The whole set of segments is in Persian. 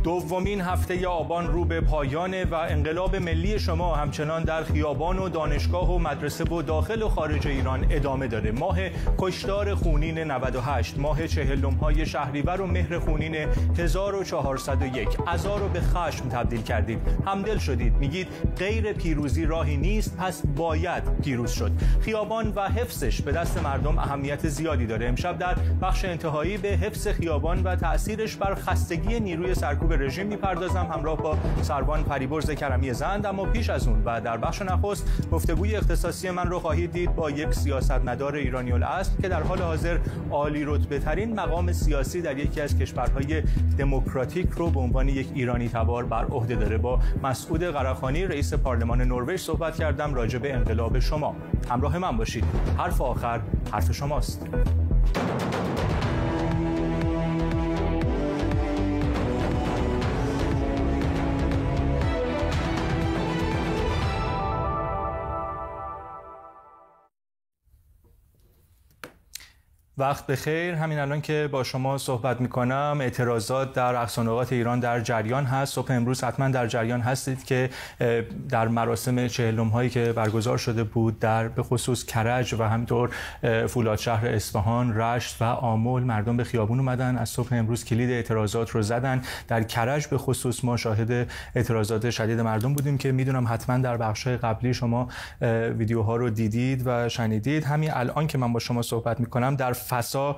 دومین هفته آبان رو به پایانه و انقلاب ملی شما همچنان در خیابان و دانشگاه و مدرسه و داخل و خارج ایران ادامه داره. ماه کشتار خونین 98، ماه چهلم‌های شهریور و مهر خونین 1401. عزا رو به خشم تبدیل کردید، همدل شدید، میگید غیر پیروزی راهی نیست، پس باید پیروز شد. خیابان و حفظش به دست مردم اهمیت زیادی داره. امشب در بخش انتهایی به حفظ خیابان و تأثیرش بر خستگی نیروی سرکوب رژیم میپردازم همراه با سروان پریبرز کرمی زند. اما پیش از اون و در بخش نخست گفتگوی اختصاصی من رو خواهید دید با یک سیاستمدار ایرانی الاصل که در حال حاضر عالی رتبه ترین مقام سیاسی در یکی از کشورهای دموکراتیک رو به عنوان یک ایرانی تبار بر عهده داره. با مسعود قرخانی رئیس پارلمان نروژ صحبت کردم راجع به انقلاب شما. همراه من باشید. حرف آخر حرف شماست. وقت بخیر. همین الان که با شما صحبت میکنم اعتراضات در اقصانقاط ایران در جریان هست. صبح امروز حتما در جریان هستید که در مراسم چهلم هایی که برگزار شده بود در به خصوص کرج و همینطور فولادشهر اصفهان، رشت و آمل مردم به خیابون اومدن. از صبح امروز کلید اعتراضات رو زدن. در کرج به خصوص ما شاهد اعتراضات شدید مردم بودیم که میدونم حتما در بخش‌های قبلی شما ویدیوها رو دیدید و شنیدید. همین الان که من با شما صحبت میکنم در فسا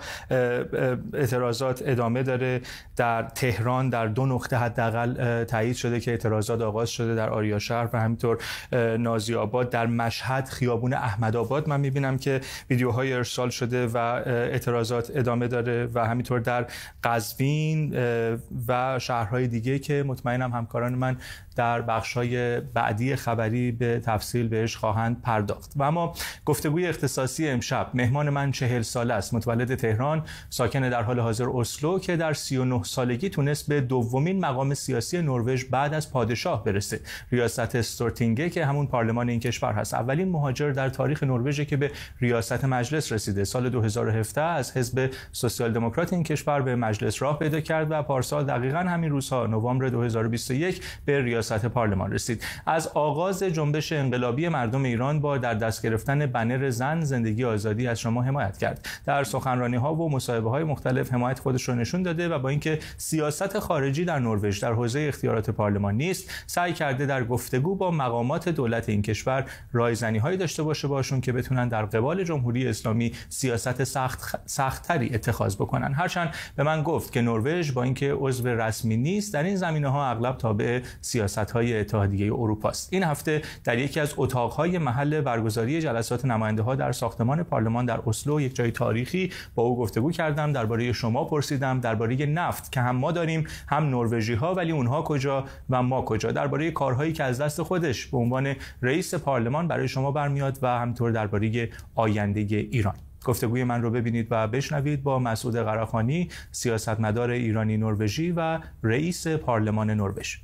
اعتراضات ادامه داره. در تهران در 2 نقطه حداقل تایید شده که اعتراضات آغاز شده، در آریاشهر و همینطور نازی آباد. در مشهد خیابون احمدآباد من میبینم که ویدیوهای ارسال شده و اعتراضات ادامه داره و همینطور در قزوین و شهرهای دیگه که مطمئنم همکاران من در بخش‌های بعدی خبری به تفصیل بهش خواهند پرداخت. و اما گفتگوی اختصاصی امشب مهمان من 40 ساله است، متولد تهران، ساکن در حال حاضر اسلو، که در 39 سالگی تونست به دومین مقام سیاسی نروژ بعد از پادشاه برسه، ریاست استورتینگه که همون پارلمان این کشور هست. اولین مهاجر در تاریخ نروژ که به ریاست مجلس رسیده. سال 2017 از حزب سوسیال دموکرات این کشور به مجلس راه پیدا کرد و پارسال دقیقاً همین روزها نوامبر 2021 به ریاست پارلمان رسید. از آغاز جنبش انقلابی مردم ایران با در دست گرفتن بنر زن زندگی آزادی از شما حمایت کرد. در سخنرانی‌ها و مصاحبه‌های مختلف حمایت خودش رو نشون داده و با اینکه سیاست خارجی در نروژ در حوزه اختیارات پارلمان نیست، سعی کرده در گفتگو با مقامات دولت این کشور رایزنی‌هایی داشته باشه باشون که بتونن در قبال جمهوری اسلامی سیاست سخت‌تری اتخاذ بکنن. هرچند به من گفت که نروژ با اینکه عضو رسمی نیست در این زمینه‌ها اغلب تابع سیاست‌های اتحادیه اروپا است. این هفته در یکی از اتاق‌های محل برگزاری جلسات نماینده‌ها در ساختمان پارلمان در اسلو، یک جای تاریخی، با او گفتگو کردم. درباره شما پرسیدم، درباره نفت که هم ما داریم هم نروژی‌ها، ولی اونها کجا و ما کجا، درباره کارهایی که از دست خودش به عنوان رئیس پارلمان برای شما برمیاد و همینطور درباره آینده ایران. گفتگوی من رو ببینید و بشنوید با مسعود قرخانی، سیاستمدار ایرانی نروژی و رئیس پارلمان نروژ.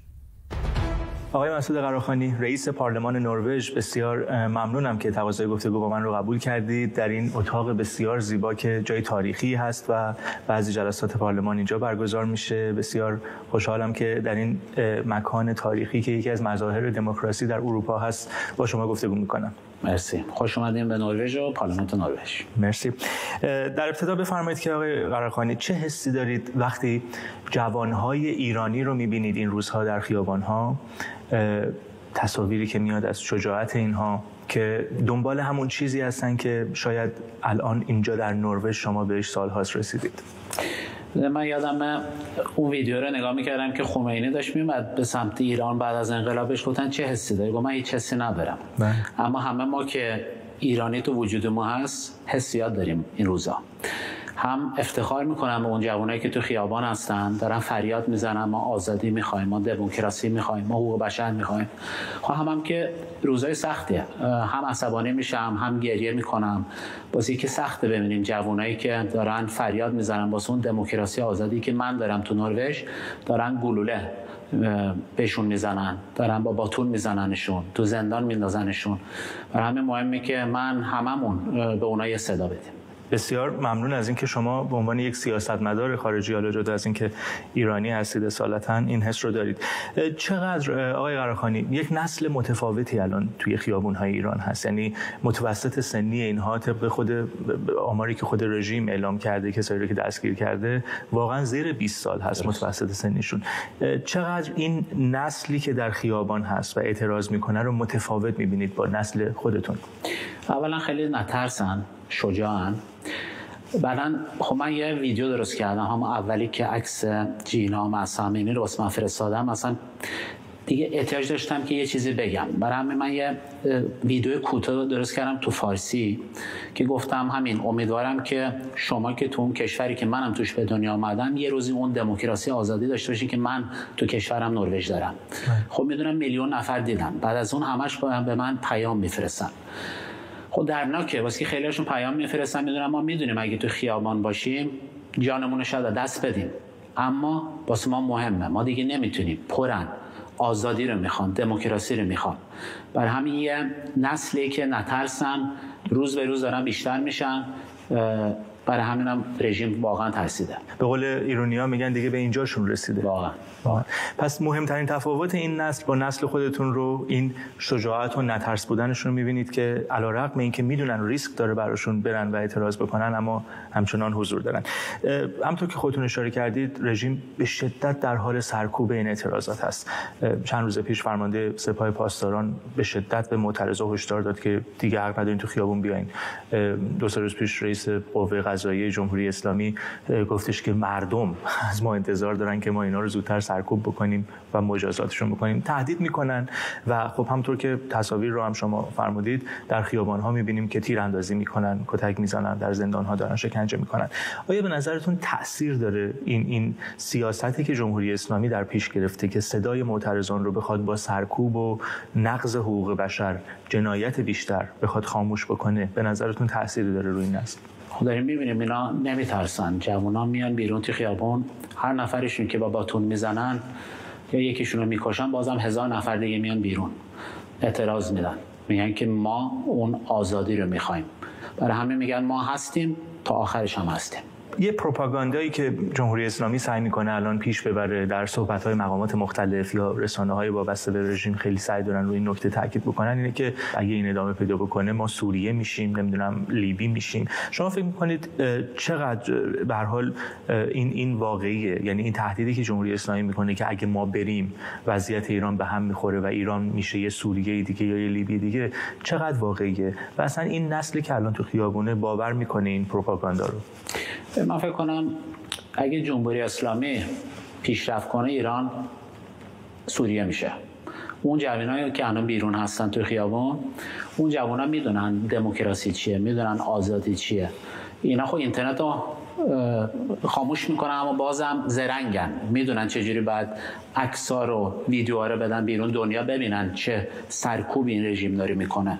آقای مسعود قرخانی، رئیس پارلمان نروژ، بسیار ممنونم که تقاضای گفتگو با من رو قبول کردید در این اتاق بسیار زیبا که جای تاریخی هست و بعضی جلسات پارلمان اینجا برگزار میشه. بسیار خوشحالم که در این مکان تاریخی که یکی از مظاهر دموکراسی در اروپا هست با شما گفتگو میکنم. مرسی. خوش اومدین به نروژ و پارلمان نروژ. مرسی. در ابتدا بفرمایید که آقای قرخانی چه حسی دارید وقتی جوانهای ایرانی رو میبینید این روزها در خیابانها؟ تصاویری که میاد از شجاعت اینها که دنبال همون چیزی هستن که شاید الان اینجا در نروژ شما بهش سالهاست رسیدید. من یادم اون ویدیو رو نگاه میکردم که خمینی داشت میومد به سمت ایران بعد از انقلابش. گفتن چه حسی داری؟ گفتم من هیچ حسی ندارم. اما همه ما که ایرانی تو وجود ما هست حسیات داریم این روزا. هم افتخار میکنم به اون جوانایی که تو خیابان هستن دارن فریاد میزنن ما آزادی میخوایم، ما دموکراسی میخوایم، ما حقوق بشر میخوایم. هم که روزای سختیه، هم عصبانی میشم هم گریه میکنم واسه اینکه سخته ببینیم جوانایی که دارن فریاد میزنن واسه اون دموکراسی آزادی که من دارم تو نروژ، دارن گلوله بهشون میزنن، دارن با باتون میزننشون، تو زندان میندازنشون. برای همین مهمه که هممون به اونها یه صدا بدیم. بسیار ممنون از اینکه شما به عنوان یک سیاستمدار خارجی، حالا جدا از اینکه ایرانی هستید اصالتاً، این حس رو دارید. چقدر آقای قراخانی یک نسل متفاوتی الان توی خیابون‌های ایران هست؟ یعنی متوسط سنی اینها طبق خود آماری که خود رژیم اعلام کرده، کسایی که دستگیر کرده، واقعا زیر 20 سال هست متوسط سنیشون. چقدر این نسلی که در خیابان هست و اعتراض میکنه رو متفاوت میبینید با نسل خودتون؟ اولا خیلی نترسن، شجاعن. بعدن خب من یه ویدیو درست کردم، هم اولی که عکس جینا معصومینی رو واسه من فرستادم، مثلا دیگه احتیاج داشتم که یه چیزی بگم، برای همین من یه ویدیو کوتاه درست کردم تو فارسی که گفتم همین امیدوارم که شما که تو اون کشوری که منم توش به دنیا آمدم یه روزی اون دموکراسی آزادی داشته باشین که من تو کشورم نروژ دارم. خب میدونم میلیون نفر دیدم، بعد از اون همش به من پیام میفرستن. خب درناکه واسه خیلیاشون پیام میفرستن، میدونم ما میدونیم اگه تو خیابان باشیم جانمون رو شاید دست بدیم، اما واسه ما مهمه، ما دیگه نمیتونیم، پرن آزادی رو میخوان، دموکراسی رو میخوان. برای همین یه نسلی که نترسن، روز به روز دارن بیشتر میشن، برای همینم رژیم واقعا ترسیده. به قول ایرانی‌ها میگن دیگه به اینجاشون رسیده. واقعا. پس مهمترین تفاوت این نسل با نسل خودتون رو این شجاعت و نترس بودنشون رو میبینید که علیرغم اینکه میدونن ریسک داره براشون برن و اعتراض بکنن، اما همچنان حضور دارن. همونطور که خودتون اشاره کردید رژیم به شدت در حال سرکوب این اعتراضات هست. چند روز پیش فرمانده سپاه پاسداران به شدت به معترضا هشدار داد که دیگه حق ندارین تو خیابون بیاین. 2 روز پیش رئیس قوه قضاییه جمهوری اسلامی گفتش که مردم از ما انتظار دارن که ما اینا رو زودتر سرکوب بکنیم و مجازاتشون بکنیم. تهدید میکنن و خب همونطور که تصاویر رو هم شما فرمودید در خیابان‌ها می‌بینیم که تیراندازی میکنن، کتک میزنن، در زندان‌ها دارن شکنجه میکنن. آیا به نظرتون تأثیر داره این سیاستی که جمهوری اسلامی در پیش گرفته که صدای معترضان رو بخواد با سرکوب و نقض حقوق بشر، جنایت بیشتر بخواد خاموش بکنه؟ به نظرتون تأثیری داره روی این نسل؟ داریم میبینیم اینا نمیترسن، جوونا میان بیرون تو خیابون، هر نفرشون که با باتون میزنن یا یکیشون رو میکشن بازم 1000 نفر دیگه میان بیرون اعتراض میدن، میگن که ما اون آزادی رو میخوایم. برای همه میگن ما هستیم تا آخرش هم هستیم. یه پروپاگاندایی که جمهوری اسلامی سعی میکنه الان پیش ببره در صحبت‌های مقامات مختلف یا رسانه‌های وابسته به رژیم، خیلی سعی دارن روی این نکته تاکید بکنن، اینه که اگه این ادامه پیدا بکنه ما سوریه میشیم، نمیدونم لیبی میشیم. شما فکر میکنید چقدر به هر حال این واقعیه؟ یعنی این تهدیدی که جمهوری اسلامی میکنه که اگه ما بریم وضعیت ایران به هم میخوره و ایران میشه یه سوریه دیگه یا یه لیبی دیگه، چقدر واقعیه؟ و اصلا این نسلی که الان تو خیابونه باور میکنه این پروپاگاندا رو؟ من فکر کنم اگه جمهوری اسلامی پیشرفت کنه ایران سوریه میشه. اون جوانایی که الان بیرون هستن تو خیابون، اون جوانا میدونن دموکراسی چیه، میدونن آزادی چیه. اینا خب اینترنت رو خاموش میکنن اما بازم زرنگن، میدونن چجوری باید عکس‌ها رو ویدیوها رو بدن بیرون، دنیا ببینن چه سرکوبی این رژیم داره میکنه.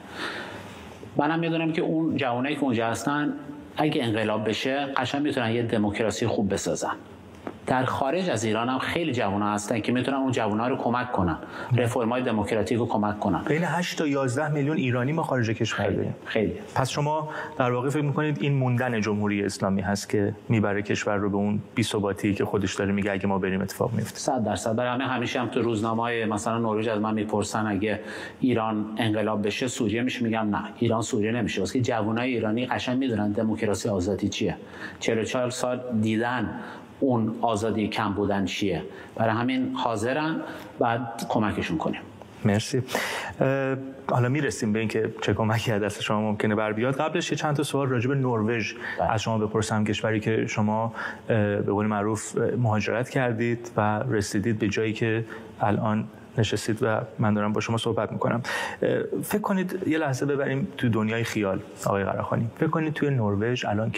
منم میدونم که اون جوانایی که اونجا هستن اگه انقلاب بشه قشنگ میتونن یه دموکراسی خوب بسازن. در خارج از ایران هم خیلی جوونا هستن که میتونن اون جوونا رو کمک کنن، رفرم‌های دموکراتیک رو کمک کنن. بین 8 تا 11 میلیون ایرانی ما خارج کشور داریم. خیلی. پس شما در واقع فکر می‌کنید این موندن جمهوری اسلامی هست که میبره کشور رو به اون بی‌ثباتی که خودش داره میگه اگه ما بریم اتفاق میفته؟ 100%. برای همیشه هم تو روزنامه‌های مثلا نروژ از من میپرسن اگه ایران انقلاب بشه سوریه میشه، میگم نه، ایران سوریه نمیشه. واسه جوانای ایرانی قشنگ میدونن دموکراسی آزادی چیه. 44 سال دیدن اون آزادی کم بودن چیه، برای همین حاضرن بعد کمکشون کنیم. مرسی. حالا میرسیم به اینکه چه کمکی از دست شما ممکنه بر بیاد. قبلش چند تا سوال راجع به نروژ از شما بپرسم، کشوری که شما به قول معروف مهاجرت کردید و رسیدید به جایی که الان نشستید و من دارم با شما صحبت میکنم. فکر کنید یه لحظه ببریم تو دنیای خیال آقای قراخانی. فکر کنید توی نروژ الان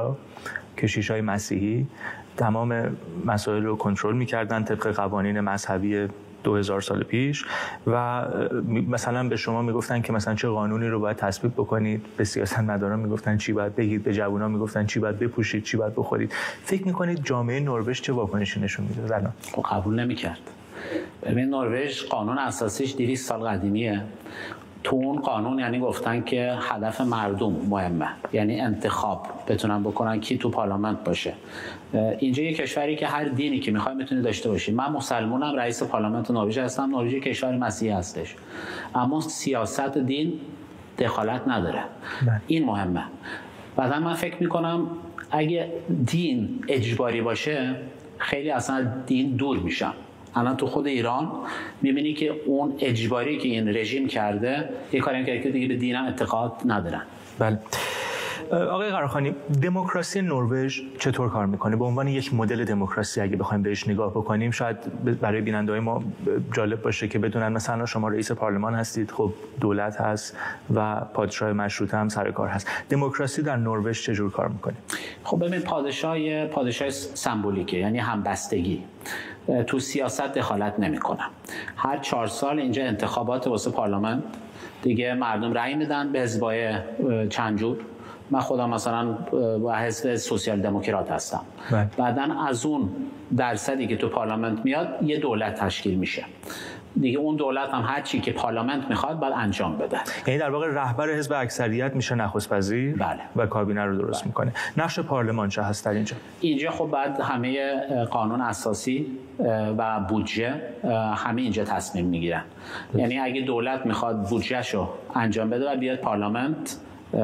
کشیشای مسیحی تمام مسائل رو کنترل میکردن طبق قوانین مذهبی 2000 سال پیش و مثلا به شما میگفتن که مثلا چه قانونی رو باید تصویب بکنید، به سیاستمداران میگفتن چی باید بگید، به جوونا میگفتن چی باید بپوشید، چی باید بخورید. فکر میکنید جامعه نروژ چه واکنشی نشون میده الان؟ قبول نمیکرد. ببین نروژ قانون اساسیش 200 سال قدیمیه. تو اون قانون یعنی گفتن که هدف مردم مهمه، یعنی انتخاب بتونن بکنن کی تو پارلمان باشه. اینجا یه کشوری که هر دینی که میخوای میتونی داشته باشی. من مسلمانم، رئیس پارلمان نروژ هستم. نروژ کشور مسیحی هستش، اما سیاست دین دخالت نداره. این مهمه. بعدا من فکر میکنم اگه دین اجباری باشه خیلی اصلا دین دور میشن. الان تو خود ایران میبینی که اون اجباری که این رژیم کرده یه کاری کرده که دیگه به دین هم اعتقاد ندارن. بله. آقای قراخانی، دموکراسی نروژ چطور کار میکنه؟ به عنوان یک مدل دموکراسی اگه بخوایم بهش نگاه بکنیم، شاید برای بیننده‌های ما جالب باشه که بدونن مثلا شما رئیس پارلمان هستید، خب دولت هست و پادشاه مشروطه هم سر کار هست. دموکراسی در نروژ چجور کار میکنه؟ خب ببین، پادشاه سمبولیکه، یعنی همبستگی. تو سیاست دخالت نمیکنه. هر 4 سال اینجا انتخابات واسه پارلمان دیگه، مردم رأی میدن به حزبای چند جور. من خودم مثلا با حزب سوسیال دموکرات هستم. بعدن از اون درصدی که تو پارلمان میاد یه دولت تشکیل میشه دیگه. اون دولت هم هر چی که پارلمان میخواد باید انجام بده. یعنی در واقع رهبر حزب اکثریت میشه نخست وزیر. بله. و کابینه رو درست میکنه. نقش پارلمان چه هست در اینجا؟ اینجا خب بعد همه قانون اساسی و بودجه همه اینجا تصمیم میگیرن. یعنی اگه دولت میخواد بودجهشو انجام بده و بیاد پارلمانت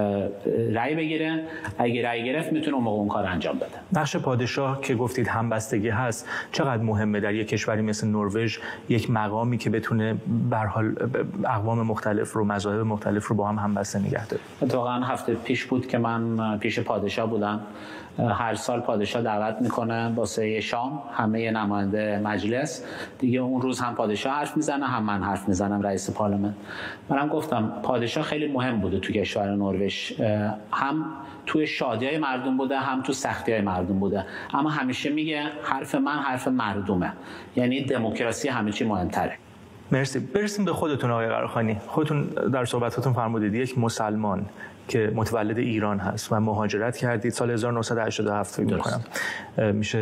رأی بگیره، اگه رأی گرفت میتونه اون موقع اون کار انجام بده. نقش پادشاه که گفتید همبستگی هست، چقدر مهمه در یک کشوری مثل نروژ، یک مقامی که بتونه به هر حال اقوام مختلف رو، مذاهب مختلف رو با هم همبسته نگه داره؟ اتفاقا هفته پیش بود که من پیش پادشاه بودم. هر سال پادشاه دعوت میکنه واسه شام همه نماینده مجلس دیگه. اون روز هم پادشاه حرف میزنه، هم من حرف میزنم، رئیس پارلمان. منم گفتم پادشاه خیلی مهم بوده تو کشور نروژ، هم توی شادیای مردم بوده، هم تو سختیای مردم بوده، اما همیشه میگه حرف من حرف مردمه، یعنی دموکراسی همه چی مهمتره. مرسی. برسیم به خودتون آقای قراخانی. خودتون در صحبتاتون فرمودید یک مسلمان که متولد ایران هست و مهاجرت کردید سال 1987 فکر می‌کنم، میشه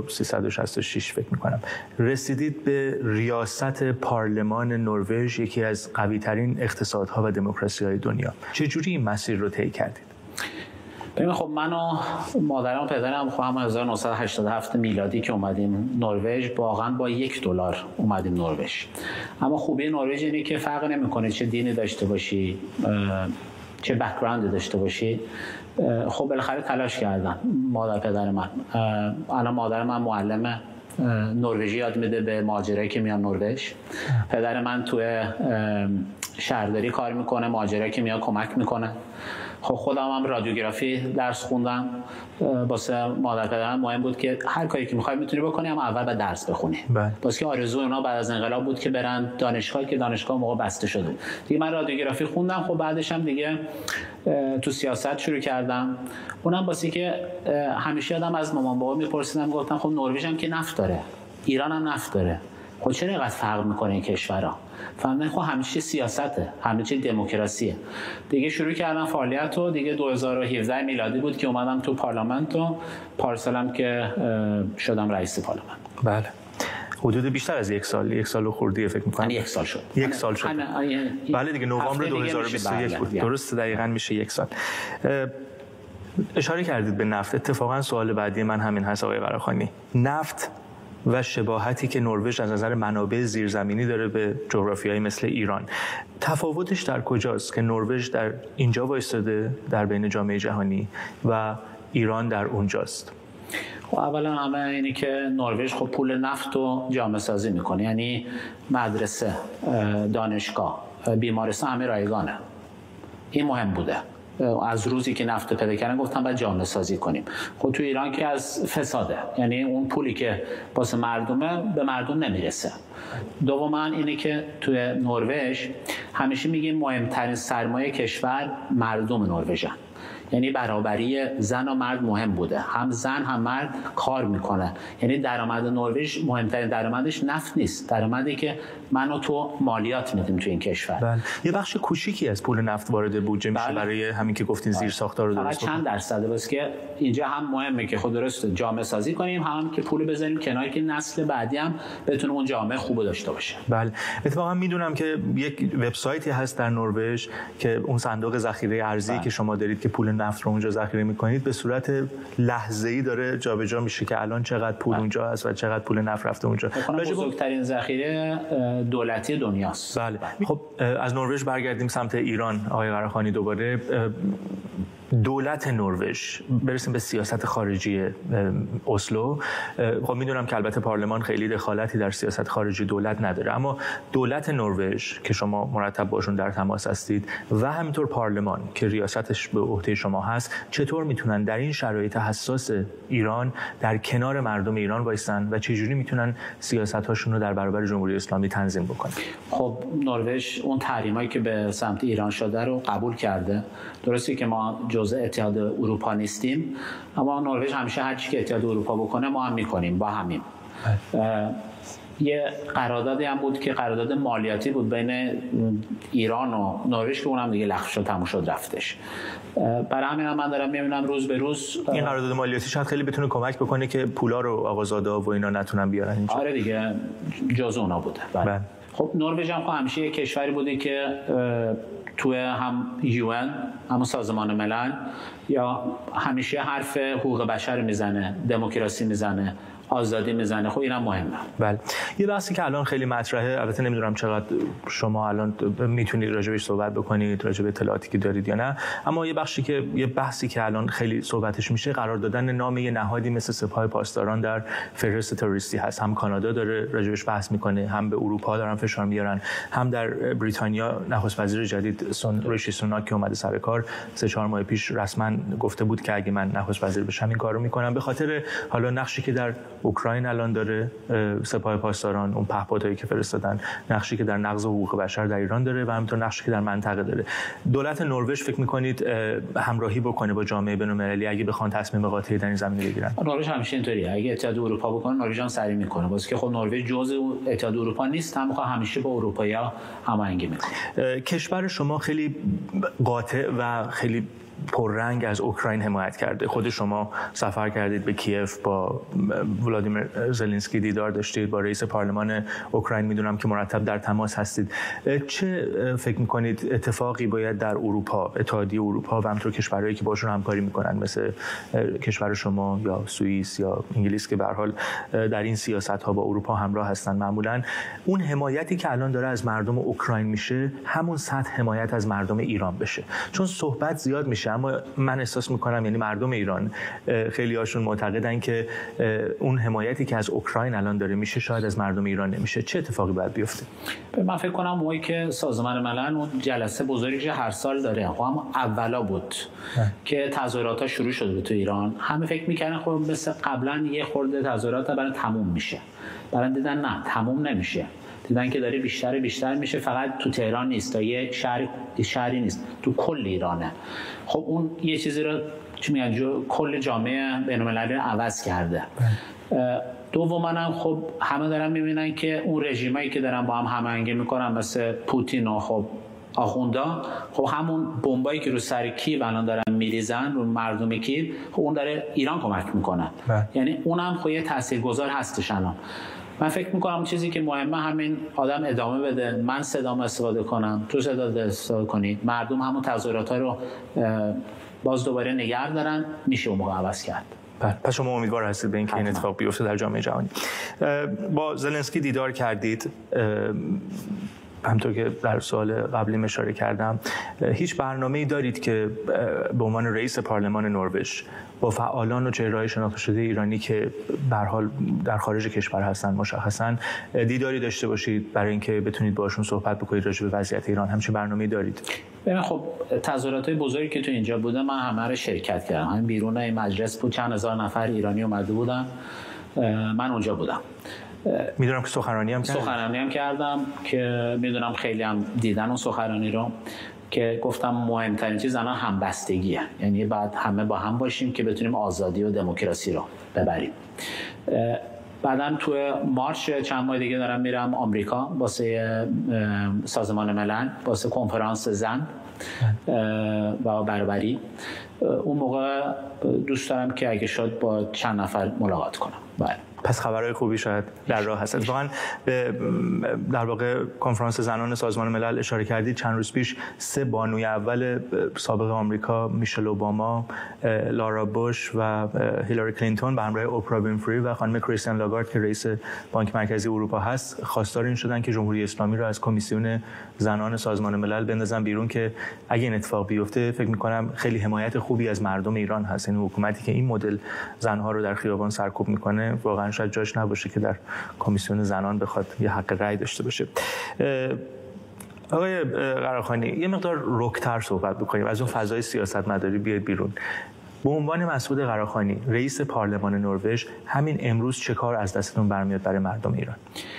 1366 فکر می‌کنم، رسیدید به ریاست پارلمان نروژ، یکی از قوی‌ترین اقتصادها و دموکراسی‌های دنیا. چه جوری این مسیر رو طی کردید؟ ببین خب من و مادرم و پدرم خب هم 1987 میلادی که اومدیم نروژ، واقعا با $1 اومدیم نروژ. اما خوبی نروژ اینه که فرق نمی‌کنه چه دینی داشته باشی، چه بک‌گراندی داشته باشی. خب بالاخره تلاش کردن مادر پدر من. الان مادر من معلمه، نروژی یاد میده به مهاجرایی که میان نروژ. پدر من توی شهرداری کار میکنه، مهاجرایی که میان کمک میکنه. خب خودم هم رادیوگرافی درس خوندم. واسه مادر پدرم مهم بود که هر کاری که می‌خوای میتونی بکنی، اما اول باید درس بخونی. واسه که آرزوی اونا بعد از انقلاب بود که برن دانشگاه، که دانشگاه موقع بسته شده. دیگه من رادیوگرافی خوندم. خب بعدش هم دیگه تو سیاست شروع کردم. اونم واسه که همیشه آدم از مامان بابا میپرسیدم، گفتم خب نروژ هم که نفت داره، ایران هم نفت داره، خب چرا اینقدر فرق میکنه این کشورها؟ فهمیدن خب همه چی سیاسته، همه چی دموکراسیه. دیگه شروع کردم فعالیت رو. دیگه 2017 میلادی بود که اومدم تو پارلمان و پارسالم که شدم رئیس پارلمان. بله. حدود بیشتر از یک سال و خوردیه فکر می‌کنم. 1 سال شد. 1 سال شد. بله دیگه، نوامبر 2021 بود. درست، دقیقاً میشه 1 سال. اشاره کردید به نفت. اتفاقا سوال بعدی من همین هست آقای قراخانی. نفت و شباهتی که نروژ از نظر منابع زیرزمینی داره به جغرافیایی مثل ایران، تفاوتش در کجاست که نروژ در اینجا وایستاده در بین جامعه جهانی و ایران در اونجاست؟ خب اولا همه اینی که نروژ خب پول نفت رو جامعه سازی میکنه، یعنی مدرسه، دانشگاه، بیمارستان همه رایگانه. این مهم بوده. از روزی که نفت پیدا کردن گفتن باید جامعه سازی کنیم. خب تو ایران که از فساده، یعنی اون پولی که واسه مردمه به مردم نمیرسه. دوما اینه که توی نروژ همیشه میگیم مهمترین سرمایه کشور مردم نروژن. یعنی برابری زن و مرد مهم بوده، هم زن هم مرد کار میکنه. یعنی درآمد نروژ مهمترین درآمدش نفت نیست، درآمدی که من و تو مالیات میدیم تو این کشور. بله. یه بخش کوچیکی از پول نفت وارد بودجه میشه برای همین که گفتین زیر ساختار رو درست چند درصده بس که اینجا هم مهمه که خود درست جامعه سازی کنیم، هم که پول بزنیم کنار که نسل بعدی هم بتونه اون جامعه خوب داشته باشه. بله. اتفاقا میدونم که یک وبسایتی هست در نروژ که اون صندوق ذخیره ارزی که شما دارید که پول نفت رو اونجا ذخیره میکنید به صورت لحظه‌ای داره جابجا میشه که الان چقدر پول اونجا هست و چقدر پول نفت رفته اونجا. بزرگترین ذخیره دولتی دنیاست. بله. خب از نروژ برگردیم سمت ایران آقای قراخانی دوباره. دولت نروژ، برسیم به سیاست خارجی اسلو. خب میدونم که البته پارلمان خیلی دخالتی در سیاست خارجی دولت نداره، اما دولت نروژ که شما مرتب باشون در تماس هستید و همینطور پارلمان که ریاستش به عهده شما هست، چطور میتونن در این شرایط حساس ایران در کنار مردم ایران وایسن و چجوری میتونن سیاست‌هاشون رو در برابر جمهوری اسلامی تنظیم بکنن؟ خب نروژ اون تحریمایی که به سمت ایران شده رو قبول کرده. درسته که ما جزء اتحاد اروپا نیستیم، اما نروژ همیشه هر چی که اتحاد اروپا بکنه ما هم میکنیم با همین. یه قراردادی هم بود که قرارداد مالیاتی بود بین ایران و نروژ که اونم دیگه لغو شد، تموم شد رفتش. برای همین هم من دارم میبینم روز به روز این قرارداد مالیاتی شاید خیلی بتونه کمک بکنه که پولا رو آقازاده و اینا نتونن بیارن اینجا. آره دیگه جزء اونا بوده. بله. خب نروژ هم همیشه یک کشوری بوده که توی هم UN هم سازمان ملل یا همیشه حرف حقوق بشر میزنه، دموکراسی میزنه، آزادی میزنه. خب اینم مهمه. بله. یه بحثی که الان خیلی مطرحه، البته نمیدونم چقدر شما الان میتونید راجبش صحبت بکنید، راجب اطلاعاتی که دارید یا نه، اما یه بحثی که الان خیلی صحبتش میشه قرار دادن نام یه نهادی مثل سپاه پاسداران در فهرست تروریستی هست. هم کانادا داره راجبش بحث میکنه، هم به اروپا دارن فشار میارن، هم در بریتانیا نخست وزیر جدید ریشی سوناک که اومده سر کار 3-4 ماه پیش رسما گفته بود که اگه من نخست وزیر بشم این کارو میکنم، به خاطر حالا نقشی که در اوکراین الان داره سپاه پاسداران، اون پهپادهایی که فرستادن، نقشی که در نقض حقوق بشر در ایران داره و همینطور نقشی که در منطقه داره. دولت نروژ فکر می‌کنید همراهی بکنه با جامعه بین‌المللی اگه بخوان تصمیم قاطعی در این زمینه بگیرن؟ نروژ همیشه اینطوریه، اگه اتحاد اروپا بکنه نروژ هم سری میکنه، واسه که خب نروژ جزء اتحاد اروپا نیست، هم همیشه با اروپایی‌ها هماهنگی میکنه. کشور شما خیلی قاطع و خیلی پررنگ از اوکراین حمایت کرده. خود شما سفر کردید به کیف، با ولادیمیر زلنسکی دیدار داشتید، با رئیس پارلمان اوکراین میدونم که مرتب در تماس هستید. چه فکر میکنید اتفاقی باید در اروپا، اتحادیه اروپا و همینطور کشورهایی که باشون همکاری میکنن مثل کشور شما یا سوئیس یا انگلیس که به هر حال در این سیاست‌ها با اروپا همراه هستن، معمولاً اون حمایتی که الان داره از مردم اوکراین میشه همون سطح حمایت از مردم ایران بشه؟ چون صحبت زیاد میشه، اما من احساس میکنم یعنی مردم ایران خیلی هاشون معتقدن که اون حمایتی که از اوکراین الان داره میشه شاید از مردم ایران نمیشه. چه اتفاقی باید بیفته؟ من فکر کنم موقعی که سازمان ملل اون جلسه بزرگی که هر سال داره، هم اولا بود که تظاهرات شروع شده تو ایران، همه فکر میکنن خب مثل قبلا یه خورده تظاهرات برای تموم میشه، بعد دیدن نه تموم نمیشه، دیدن که داره بیشتر میشه، فقط تو تهران نیست، تا یه شهری نیست، تو کل ایرانه. خب اون یه چیزی رو چی میگن کل جامعه بین‌المللی رو عوض کرده. دوما هم خب همه دارن میبینن که اون رژیمایی که دارن با هم هماهنگی میکنن مثل پوتین و خب آخوندا، خب همون بمبایی که رو سر کیو الان دارن میریزن رو مردم کیو، خب اون داره ایران کمک میکنن. یعنی اونم خب یه تاثیرگذار هستش الان. من فکر میکنم چیزی که مهمه همین آدم ادامه بده، من صدام استفاده کنم، تو صدا استفاده کنید، مردم همون تظاهرات‌ها رو باز دوباره نگه دارن، میشه اون موقع عوض کرد. پس شما امیدوار هستید به اینکه این اتفاق بیفته در جامعه جهانی. با زلنسکی دیدار کردید، همونطور که در سوال قبلی اشاره کردم، هیچ برنامه‌ای دارید که به عنوان رئیس پارلمان نروژ با فعالان و چهره‌های شناخته شده ایرانی که به هر حال در خارج کشور هستن مشخصاً دیداری داشته باشید برای اینکه بتونید باشون صحبت بکنید راجع به وضعیت ایران؟ همچین برنامه‌ای دارید؟ ببین خب تظاهرات‌های بزرگی که تو اینجا بوده من همه رو شرکت کردم. همین بیرون این مجلس بود، چند هزار نفر ایرانی اومده بودن، من اونجا بودم. میدونم که سخنرانی هم کردم که میدونم خیلی هم دیدن اون سخنرانی رو. که گفتم مهمترین چیز الان همبستگیه، یعنی بعد همه با هم باشیم که بتونیم آزادی و دموکراسی رو ببریم. بعدم تو مارچ چند ماه دیگه دارم میرم آمریکا واسه سازمان ملل، واسه کنفرانس زن و برابری. اون موقع دوست دارم که اگه شد با چند نفر ملاقات کنم. بله. پس خبرهای خوبی شاید در راه هست. اتفاقاً در واقع کنفرانس زنان سازمان ملل اشاره کردید. چند روز پیش 3 بانوی اول سابق آمریکا، میشل اوباما، لارا بوش و هیلاری کلینتون به همراه اوپرا وینفری و خانم کریستین لاگارد که رئیس بانک مرکزی اروپا هست، خواستار این شدن که جمهوری اسلامی را از کمیسیون زنان سازمان ملل بندازن بیرون که اگه این اتفاق بیفته فکر می‌کنم خیلی حمایت خوبی از مردم ایران هست. این حکومتی که این مدل زنها رو در خیابان سرکوب میکنه واقعا شاید جاش نباشه که در کمیسیون زنان بخواد یه حق رأی داشته باشه. آقای قراخانی، یه مقدار رک‌تر صحبت بکنیم، از اون فضای سیاستمداری بیاید بیرون. به عنوان مسعود قراخانی، رئیس پارلمان نروژ، همین امروز چه کار از دستتون برمیاد برای مردم ایران؟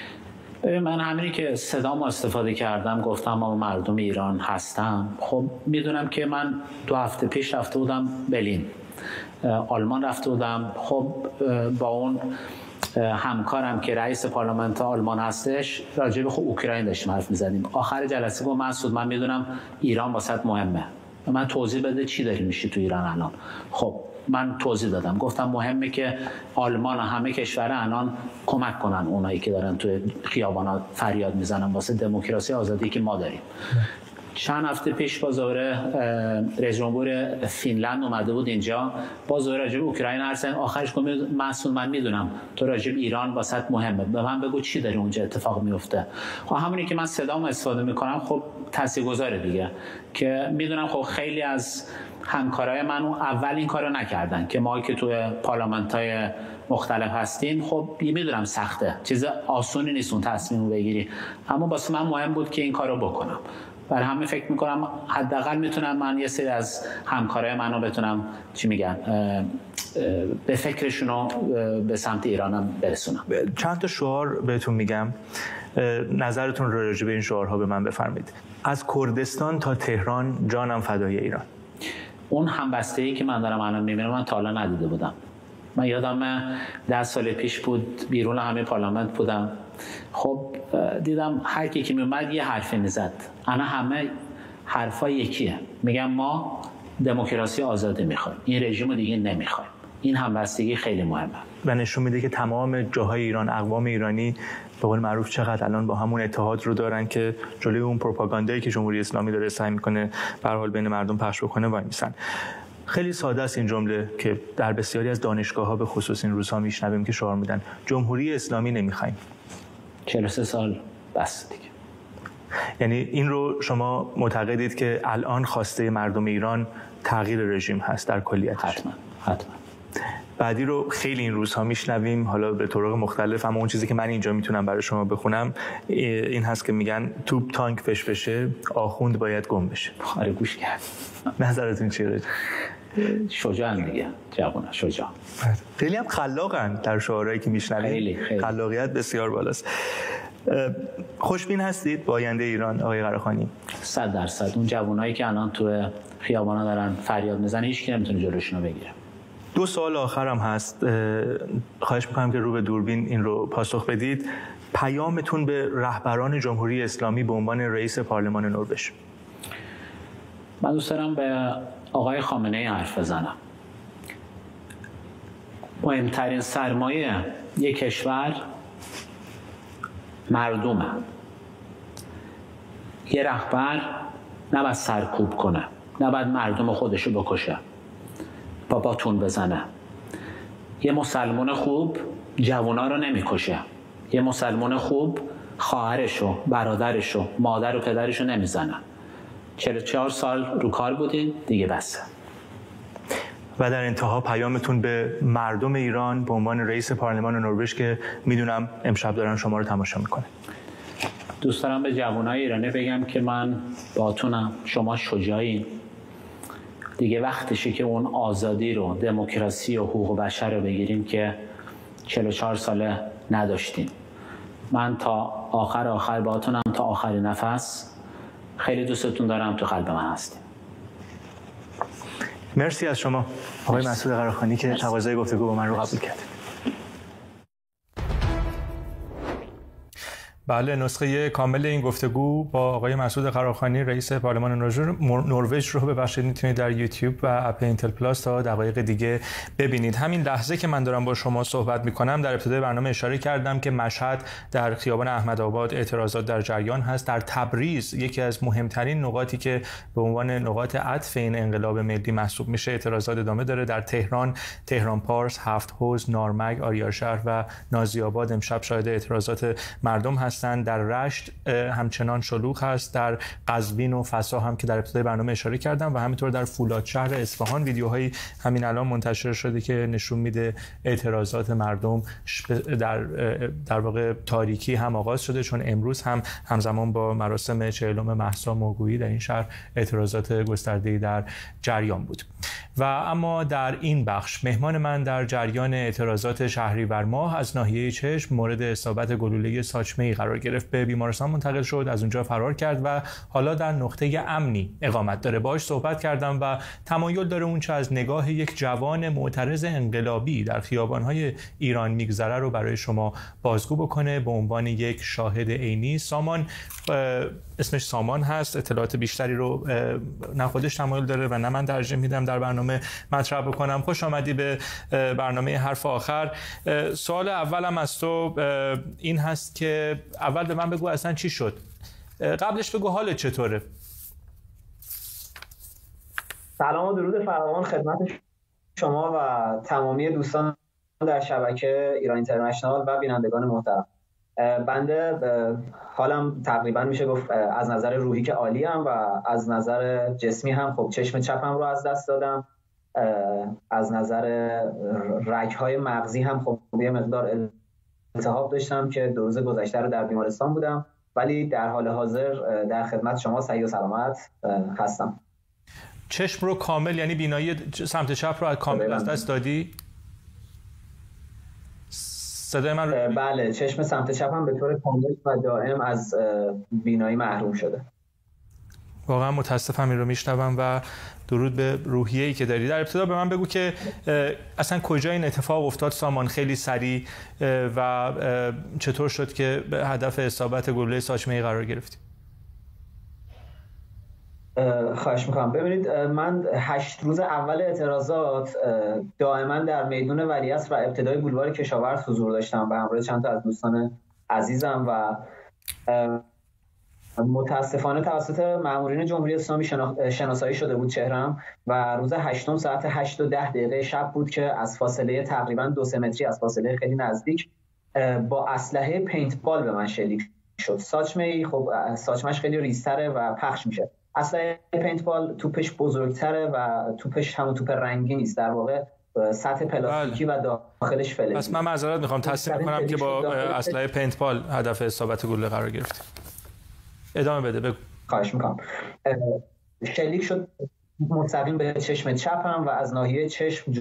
من همینی که صدامو استفاده کردم، گفتم ما مردم ایران هستم. خب میدونم که من 2 هفته پیش رفته بودم برلین، آلمان رفته بودم. خب با اون همکارم که رئیس پارلمان آلمان هستش راجع به اوکراین داشتیم حرف می‌زدیم. آخر جلسه گفت مسعود من میدونم ایران واسط مهمه، من توضیح بده چی داری میشی تو ایران الان. خب من توضیح دادم، گفتم مهمه که آلمان و همه کشورها الان کمک کنن اونایی که دارن تو خیابانا فریاد میزنن واسه دموکراسی آزادی که ما داریم. چند هفته پیش با ظاهر رئیس جمهور فینلند اومده بود اینجا، با ظاهر راجع به اوکراین حرف زدن. آخرش گفت مسعود من میدونم تو راجع به ایران واسط مهمه، به من بگو چی داره اونجا اتفاق میفته. خب همونی که من صدامو استفاده میکنم خب تاثیرگذاره دیگه، که میدونم خب خیلی از همکارای من اول این کارو نکردن که ما که تو پارلمان‌های مختلف هستیم. خب میدونم سخته، چیز آسونی نیست اون تصمیم بگیری، اما واسه من مهم بود که این کارو بکنم. برای همین فکر میکنم حداقل میتونم من یه سری از همکارای منو بتونم چی میگن به فکرشونو به سمت ایرانم برسونم. چند تا شعار بهتون میگم، نظرتون رو راجع به این شعارها به من بفرمایید. از کردستان تا تهران جانم فدای ایران. اون همبستگی که من دارم الان میبینم من تا حالا ندیده بودم. من یادم 10 سال پیش بود بیرون همه پارلمان بودم. خب دیدم هر کی که میومد یه حرفی میزد. انا همه حرفا یکیه، میگم ما دموکراسی آزادی میخوایم، این رژیم رو دیگه نمیخوایم. این همبستگی خیلی مهمه و نشون میده که تمام جاهای ایران، اقوام ایرانی به قول معروف چقدر الان با همون اتحاد رو دارن که جلوی اون پروپاگاندایی که جمهوری اسلامی داره سعی میکنه به هر حال بین مردم پخش بکنه وای میسن. خیلی ساده است این جمله که در بسیاری از دانشگاه‌ها به خصوص این روزها میشنویم که شعار میدن جمهوری اسلامی نمیخوایم. 43 سال بس دیگه. یعنی این رو شما معتقدید که الان خواسته مردم ایران تغییر رژیم هست در کلیتش؟ حتما. بعدی رو خیلی این روزها میشنویم، حالا به طرق مختلف، اما اون چیزی که من اینجا میتونم برای شما بخونم این هست که میگن توپ تانک فش بشه، آخوند باید گم بشه. آره گوش کرد. نظرتون چیه؟ شجاعن دیگه، جوونا شجاع. خیلی هم خلاقن در شعارهایی که میشنویم، خلاقیت بسیار بالاست. خوشبین هستید با آینده ایران آقای قراخانی؟ 100%. اون جوانایی که الان تو خیابانا دارن فریاد میزنن هیچ کی نمیتونه جلوشونو بگیره. 2 سوال آخرم هست، خواهش میکنم که رو به دوربین این رو پاسخ بدید. پیامتون به رهبران جمهوری اسلامی به عنوان رئیس پارلمان نروژ؟ من دوست دارم به آقای خامنه‌ای حرف بزنم. مهمترین سرمایه یک کشور مردمه. یه رهبر نباید سرکوب کنه، نباید مردم خودشو بکشه، باباتون بزنه. یه مسلمان خوب جوونا رو نمیکشه. یه مسلمان خوب خواهرشو، برادرشو، مادر و پدرشو نمیزنه. 44 سال رو کار بودین دیگه بسه. و در انتها پیامتون به مردم ایران به عنوان رئیس پارلمان نروژ که میدونم امشب دارن شما رو تماشا میکنه. دوست دارم به جوانای ایرانی بگم که من باتونم، شما شجاعین. دیگه وقتشه که اون آزادی رو، دموکراسی و حقوق بشر رو بگیریم که 44 ساله نداشتیم. من تا آخر باتونم، تا آخر نفس خیلی دوستتون دارم، تو قلب من هستیم. مرسی از شما آقای مسعود قراخانی که تقاضای گفتگو با من رو قبول کردید. بله، نسخه کامل این گفتگو با آقای مسعود قراخانی رئیس پارلمان نروژ رو ببخشید میتونید در یوتیوب و اپ اینتل پلاس تا دقایق دیگه ببینید. همین لحظه که من دارم با شما صحبت میکنم در ابتدای برنامه اشاره کردم که مشهد در خیابان احمدآباد اعتراضات در جریان هست. در تبریز یکی از مهمترین نقاطی که به عنوان نقاط عطف این انقلاب ملی محسوب میشه اعتراضات ادامه داره. در تهران پارس، هفت حوض، نارمک، آریاشهر و نازی‌آباد امشب شاهد اعتراضات مردم هست. در رشت همچنان شلوغ هست، در قزوین و فسا هم که در ابتدای برنامه اشاره کردم و همینطور در فولادشهر اصفهان ویدیوهایی همین الان منتشر شده که نشون میده اعتراضات مردم در واقع تاریکی هم آغاز شده، چون امروز هم همزمان با مراسم 40 مهسا موگویی در این شهر اعتراضات گسترده‌ای در جریان بود. و اما در این بخش مهمان من در جریان اعتراضات شهریور ماه از ناحیه چشم مورد اصابت گلوله ساچمه‌ای قرار گرفت، به بیمارستان منتقل شد، از اونجا فرار کرد و حالا در نقطه امنی اقامت داره. باهاش صحبت کردم و تمایل داره اونچه از نگاه یک جوان معترض انقلابی در خیابان‌های ایران میگذره رو برای شما بازگو بکنه به عنوان یک شاهد عینی. سامان اسمش سامان هست، اطلاعات بیشتری رو نه خودش تمایل داره و نه من ترجیح میدم در برنامه مطرح بکنم. خوش آمدی به برنامه حرف آخر. سوال اولم از تو این هست که اول به من بگو اصلا چی شد، قبلش بگو حالت چطوره؟ سلام و درود فراوان خدمت شما و تمامی دوستان در شبکه ایران اینترنشنال و بینندگان محترم. بنده حالم تقریبا میشه گفت از نظر روحی که عالی ام و از نظر جسمی هم خب چشم چپم رو از دست دادم، از نظر رگ‌های مغزی هم خب یه مقدار التهاب داشتم که 2 روز گذشته رو در بیمارستان بودم، ولی در حال حاضر در خدمت شما صحیح و سلامت هستم. چشم رو کامل یعنی بینایی سمت چپ رو کامل از دست دادی؟ صدای من رو بله، چشم سمت چپم به طور کامل و دائم از بینایی محروم شده. واقعا متاسفم این رو میشنوم و درود به روحیه‌ای که داری. در ابتدا به من بگو که اصلا کجا این اتفاق افتاد سامان، خیلی سریع، و چطور شد که به هدف اصابت گلوله ساچمه‌ای قرار گرفتی؟ خواهش میکنم. ببینید، من 8 روز اول اعتراضات دائما در میدون ولیعصر و ابتدای بولوار کشاورز حضور داشتم به همراه چند تا از دوستان عزیزم و متاسفانه توسط مامورین جمهوری اسلامی شناسایی شده بود چهرم و روز 8 ساعت 8:10 شب بود که از فاصله تقریبا 2-3 متری، از فاصله خیلی نزدیک، با اسلحه پینتبال به من شلیک شد. ساچمه‌ای خب ساچمه‌اش خیلی ریزتره و پخش میشه. اسلحه پینتبال توپش بزرگتره و توپش همون توپ رنگی نیست، در واقع سطح پلاستیکی و داخلش فلزی. پس من معذرت میخوام، تصدیق میکنم که با اسلحه پینتبال هدف اصابت گلوله قرار گرفت. ادامه بده، بگو. خواهش میکنم. شلیک شد مستقیم به چشم چپم و از ناحیه چشم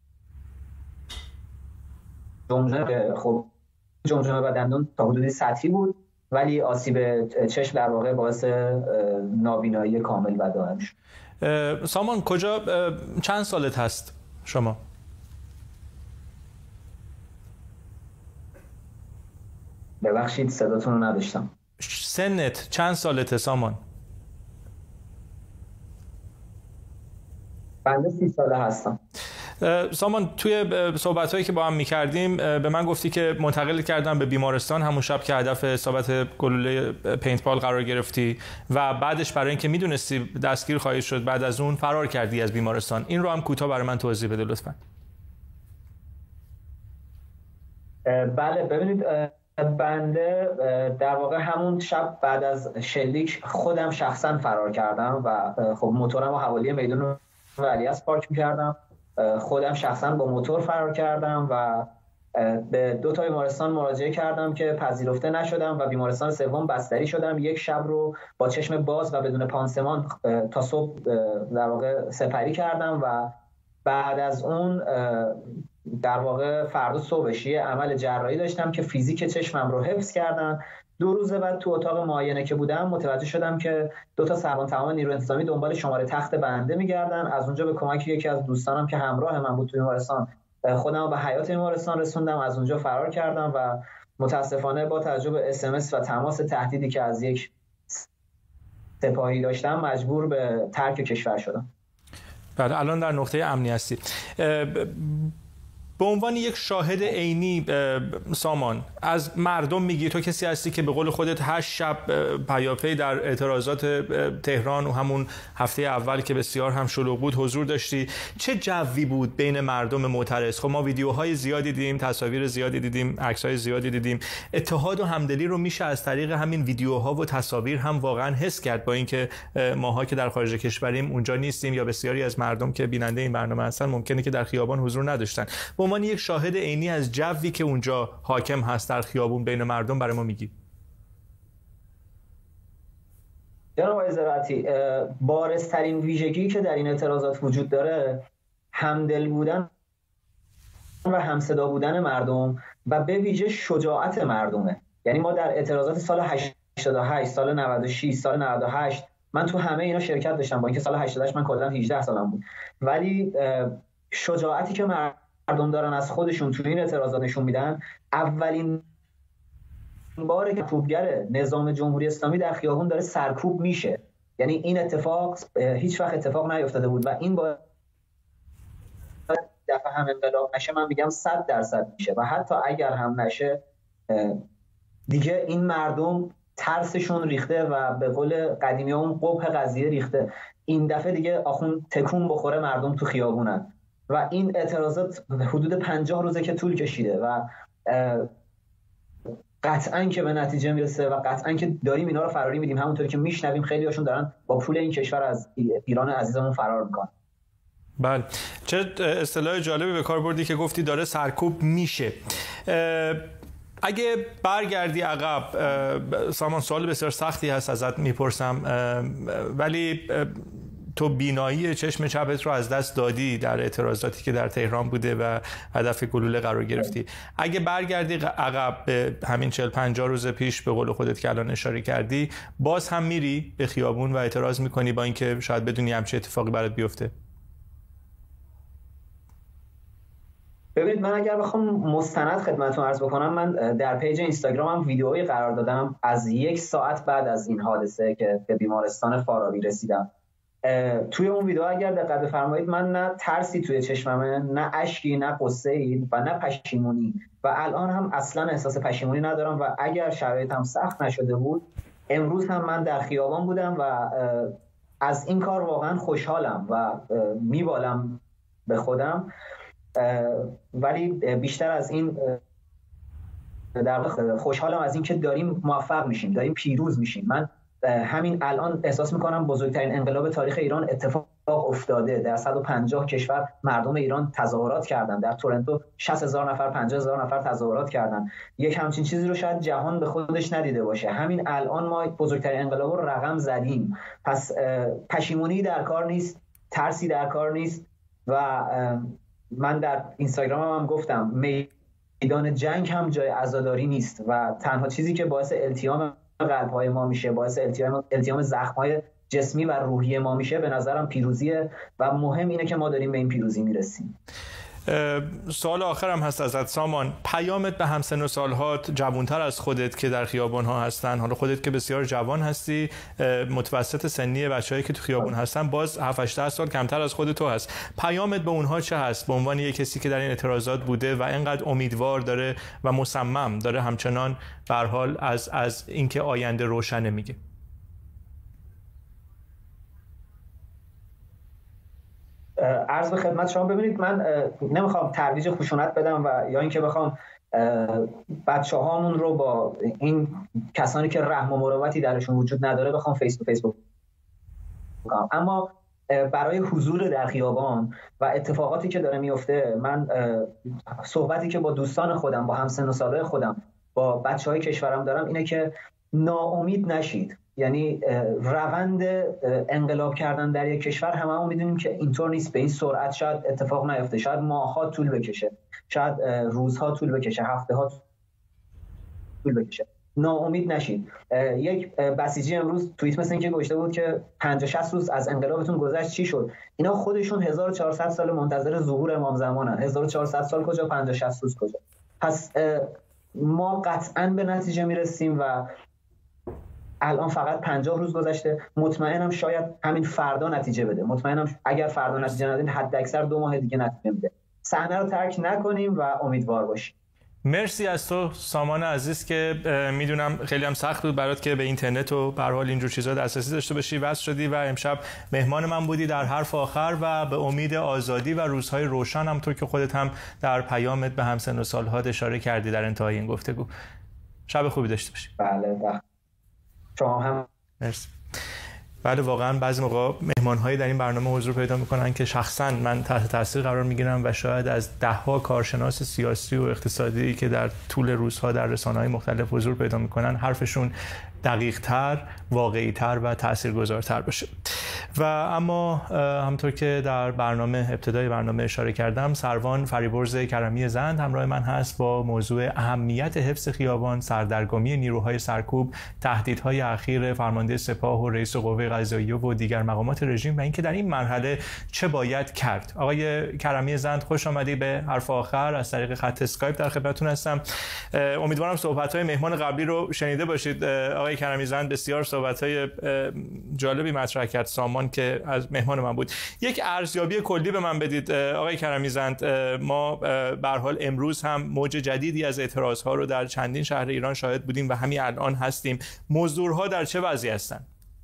جمجمه و دندون تا حدودی سطحی بود، ولی آسیب چشم در واقع باعث نابینایی کامل و دائم شد. سامان چند سالت هست شما؟ ببخشید صداتون رو نداشتم. سنت چند سالته سامان؟ بنده 30 ساله هستم. سامان، توی صحبت‌هایی که با هم می‌کردیم به من گفتی که منتقل کردن به بیمارستان همون شب که هدف اصابت گلوله پینتبال قرار گرفتی و بعدش برای اینکه میدونستی دستگیر خواهی شد بعد از اون فرار کردی از بیمارستان. این رو هم کوتاه برای من توضیح بده لطفاً. بله، ببینید، بنده در واقع همون شب بعد از شلیک خودم شخصا فرار کردم و خب موتورم رو حوالی میدون ولیعصر پارک می‌کردم. خودم شخصا با موتور فرار کردم و به 2 تا بیمارستان مراجعه کردم که پذیرفته نشدم و بیمارستان سوم بستری شدم. یک شب رو با چشم باز و بدون پانسمان تا صبح در واقع سپری کردم و بعد از اون در واقع فردا صبحش یه عمل جراحی داشتم که فیزیک چشمم رو حفظ کردن. 2 روز بعد تو اتاق معاینه که بودم متوجه شدم که 2 تا سربان تمام نیروی انتظامی دنبال شماره تخت بنده میگردن. از اونجا به کمک یکی از دوستانم که همراه من بود توی بیمارستان خودم رو به حیاط بیمارستان رسوندم، از اونجا فرار کردم و متاسفانه با توجه به SMS و تماس تهدیدی که از یک سپاهی داشتم مجبور به ترک کشور شدم. بله، الان در نقطه امنی هستی. به عنوان یک شاهد عینی سامان، از مردم میگی، تو کسی هستی که به قول خودت 8 شب پیاپی در اعتراضات تهران و همون هفته اول که بسیار هم شلوغ بود حضور داشتی. چه جوی بود بین مردم معترض؟ خب ما ویدیوهای زیادی دیدیم، تصاویر زیادی دیدیم، عکس‌های زیادی دیدیم. اتحاد و همدلی رو میشه از طریق همین ویدیوها و تصاویر هم واقعا حس کرد، با اینکه ماها که در خارج کشوریم اونجا نیستیم یا بسیاری از مردم که بیننده این برنامه هستن ممکنه که در خیابان حضور نداشتن. به عنوان یک شاهد عینی از جوی که اونجا حاکم هست در خیابون بین مردم برای ما میگی. جناب آقای زراعتی، بارزترین ویژگی که در این اعتراضات وجود داره همدل بودن و همصدا بودن مردم و به ویژه شجاعت مردمه. یعنی ما در اعتراضات سال 88، سال 96، سال 98 من تو همه اینا شرکت داشتم، با اینکه سال 88 من کلا 18 سالم بود، ولی شجاعتی که مردم دارن از خودشون توی این اعتراضات نشون میدن. اولین باره که سرکوبگر نظام جمهوری اسلامی در خیابون داره سرکوب میشه. یعنی این اتفاق هیچ وقت اتفاق نیفتاده بود و این با دفعه هم انقلاب نشه من میگم 100% میشه و حتی اگر هم نشه دیگه این مردم ترسشون ریخته و به قول قدیمی ها اون قبح قضیه ریخته. این دفعه دیگه آخون تکون بخوره مردم تو خیابونن و این اعتراضات حدود 50 روزه که طول کشیده و قطعاً که به نتیجه میرسه و قطعاً که داریم اینا رو فراری میدیم. همونطوری که میشنویم خیلی هاشون دارن با پول این کشور از ایران عزیزمون فرار میکنن. بله، چه اصطلاح جالبی به کار بردی که گفتی داره سرکوب میشه. اگه برگردی عقب سامان، سوال بسیار سختی هست ازت میپرسم، ولی تو بینایی چشم چپت رو از دست دادی در اعتراضاتی که در تهران بوده و هدف گلوله قرار گرفتی. اگه برگردی عقب به همین 40-50 روز پیش به قول خودت که الان اشاره کردی، باز هم میری به خیابون و اعتراض میکنی با اینکه شاید بدونی همچه اتفاقی برات بیفته؟ ببینید، من اگر بخوام مستند خدمتتون عرض بکنم، من در پیج اینستاگرامم ویدئویی قرار دادم از 1 ساعت بعد از این حادثه که به بیمارستان فارابی رسیدم. توی اون ویدیو اگر دقت بفرمایید من نه ترسی توی چشممه، نه اشکی، نه غصه‌ای و نه پشیمونی و الان هم اصلا احساس پشیمونی ندارم و اگر شرایطم سخت نشده بود امروز هم من در خیابان بودم و از این کار واقعا خوشحالم و میبالم به خودم. ولی بیشتر از این در خوشحالم از این که داریم موفق میشیم، داریم پیروز میشیم. من همین الان احساس میکنم بزرگترین انقلاب تاریخ ایران اتفاق افتاده. در 150 کشور مردم ایران تظاهرات کردن، در تورنتو 60,000 نفر 50,000 نفر تظاهرات کردن. یک همچین چیزی رو شاید جهان به خودش ندیده باشه. همین الان ما بزرگترین انقلاب رو رقم زدیم. پس پشیمونی در کار نیست، ترسی در کار نیست و من در اینستاگرامم هم گفتم میدان جنگ هم جای عزاداری نیست و تنها چیزی که باعث التیام قلب‌های ما میشه، باعث التیام زخم‌های جسمی و روحی ما میشه، به نظرم پیروزیه و مهم اینه که ما داریم به این پیروزی میرسیم. سوال آخرم هست ازت سامان، پیامت به همسن و سالهات، جوانتر از خودت که در خیابان ها هستن، حالا خودت که بسیار جوان هستی، متوسط سنی بچه‌هایی که تو خیابان هستن باز 7-8 سال کمتر از خودت تو هست، پیامت به اونها چه هست به عنوان یک کسی که در این اعتراضات بوده و اینقدر امیدوار داره و مصمم داره همچنان به هر حال از اینکه آینده روشنه میگه؟ عرض به خدمت شما، ببینید من نمیخوام ترویج خشونت بدم و یا اینکه بخوام بچه‌هامون رو با این کسانی که رحم و مروتی درشون وجود نداره بخوام فیس تو فیس بکنم، اما برای حضور در خیابان و اتفاقاتی که داره میفته، من صحبتی که با دوستان خودم، با همسن و سالای خودم، با بچه‌های کشورم دارم اینه که ناامید نشید. یعنی روند انقلاب کردن در یک کشور هممون میدونیم که اینطور نیست، به این سرعت شاید اتفاق نیفته، شاید ماه‌ها طول بکشه، شاید روزها طول بکشه، هفته‌ها طول بکشه. ناامید نشید. یک بسیجی امروز توییت مثل این که گذاشته بود که 50-60 روز از انقلابتون گذشت چی شد؟ اینا خودشون 1400 سال منتظر ظهور امام زمانن. 1400 سال کجا، 50-60 روز کجا؟ پس ما قطعاً به نتیجه میرسیم و الان فقط 50 روز گذشته. مطمئنم شاید همین فردا نتیجه بده. مطمئنم اگر فردا نتیجه نده حد اکثر 2 ماه دیگه نتیجه میده. صحنه رو ترک نکنیم و امیدوار باشیم. مرسی از تو سامان عزیز که میدونم خیلی هم سخت بود برات که به اینترنت و به هر حال اینجور چیزا دسترسی داشته باشی، وصل شدی و امشب مهمان من بودی در حرف آخر و به امید آزادی و روزهای روشن، همونطور که خودت هم در پیامت به همسن و سال‌ها اشاره کردی در انتهای این گفتگو. شب خوبی داشته باشی. بله شما هم. مرسی. بله واقعا بعضی موقع مهمان‌هایی در این برنامه حضور پیدا می‌کنن که شخصاً من تحت تاثیر قرار می‌گیرم و شاید از ده‌ها کارشناس سیاسی و اقتصادی که در طول روزها در رسانه‌های مختلف حضور پیدا می‌کنن حرفشون دقیق‌تر، واقعی‌تر و تاثیرگذارتر باشه. و اما همونطور که در ابتدای برنامه اشاره کردم، سروان فریبرز کرمی زند همراه من هست با موضوع اهمیت حفظ خیابان، سردرگمی نیروهای سرکوب، تهدیدهای اخیر فرمانده سپاه و رئیس قوه قضاییه و دیگر مقامات رژیم و اینکه در این مرحله چه باید کرد. آقای کرمی زند خوش آمدی به حرف آخر. از طریق خط اسکایپ در خدمتتون هستم. امیدوارم صحبت‌های مهمان قبلی رو شنیده باشید. آقای کرمی زند بسیار صحبت‌های جالبی مطرح کرد سامان که از مهمان من بود. یک ارزیابی کلی به من بدید آقای کرمی زند. ما به هر حال امروز هم موج جدیدی از اعتراض‌ها رو در چندین شهر ایران شاهد بودیم و همین الان هستیم. مزدورها در چه وضعی هستند؟